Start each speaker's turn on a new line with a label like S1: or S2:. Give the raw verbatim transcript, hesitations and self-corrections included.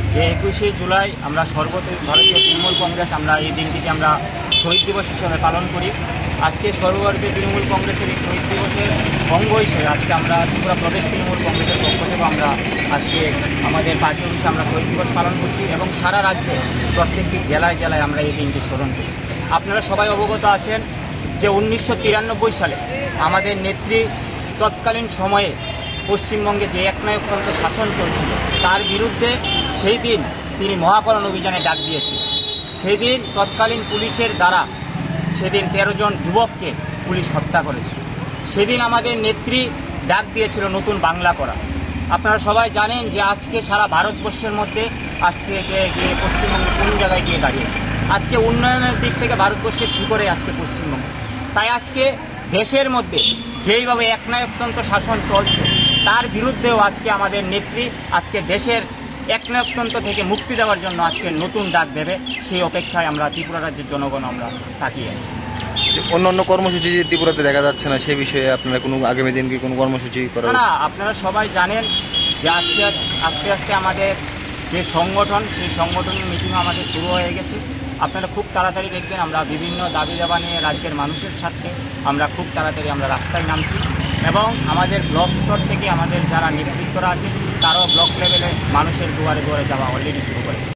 S1: যে একুশে জুলাই আমরা সর্বভারতীয় তৃণমূল কংগ্রেস আমরা এই দিনটিকে আমরা শহীদ দিবস হিসেবে পালন করি। আজকে সর্বভারতীয় তৃণমূল কংগ্রেসের এই শহীদ দিবসের অঙ্গ হিসেবে আজকে আমরা ত্রিপুরা প্রদেশ তৃণমূল কংগ্রেসের পক্ষ থেকে আমরা আজকে আমাদের পার্টি অফিসে আমরা শহীদ দিবস পালন করছি এবং সারা রাজ্যে প্রত্যেকটি জেলায় জেলায় আমরা এই দিনটি স্মরণ করি। আপনারা সবাই অবগত আছেন যে উনিশশো তিরানব্বই সালে আমাদের নেত্রী তৎকালীন সময়ে পশ্চিমবঙ্গে যে একনায়কতন্ত্র শাসন চলছিল তার বিরুদ্ধে সেই দিন তিনি মহাকরণ অভিযানে ডাক দিয়েছিলেন। সেই দিন তৎকালীন পুলিশের দ্বারা সেদিন তেরো জন যুবককে পুলিশ হত্যা করেছিল। সেদিন আমাদের নেত্রী ডাক দিয়েছিল নতুন বাংলা করা। আপনারা সবাই জানেন যে আজকে সারা ভারতবর্ষের মধ্যে আসছে যে গিয়ে পশ্চিমবঙ্গে কোন জায়গায় গিয়ে দাঁড়িয়েছে। আজকে উন্নয়নের দিক থেকে ভারতবর্ষের শিখরে আজকে পশ্চিমবঙ্গ। তাই আজকে দেশের মধ্যে যেইভাবে একনায়কতন্ত্র শাসন চলছে তার বিরুদ্ধেও আজকে আমাদের নেত্রী আজকে দেশের একনায়কতন্ত্র থেকে মুক্তি দেওয়ার জন্য আজকে নতুন ডাক দেবে, সেই অপেক্ষায় আমরা ত্রিপুরা রাজ্যের জনগণ আমরা তাকিয়ে আছি।
S2: অন্য অন্য কর্মসূচি যে ত্রিপুরাতে দেখা যাচ্ছে না, সেই বিষয়ে আপনারা কোনো আগামী দিন কি কোনো কর্মসূচি করা?
S1: না, আপনারা সবাই জানেন যে আজকে আস্তে আস্তে আমাদের যে সংগঠন সেই সংগঠনের মিটিং আমাদের শুরু হয়ে গেছে। আপনারা খুব তাড়াতাড়ি দেখবেন আমরা বিভিন্ন দাবি দাবা নিয়ে রাজ্যের মানুষের সাথে আমরা খুব তাড়াতাড়ি আমরা রাস্তায় নামছি এবং আমাদের ব্লক স্তর থেকে আমাদের যারা নেতৃত্বরা আছে তারাও ব্লক লেভেলে মানুষের দুয়ারে দুয়ারে যাওয়া অলরেডি শুরু করে।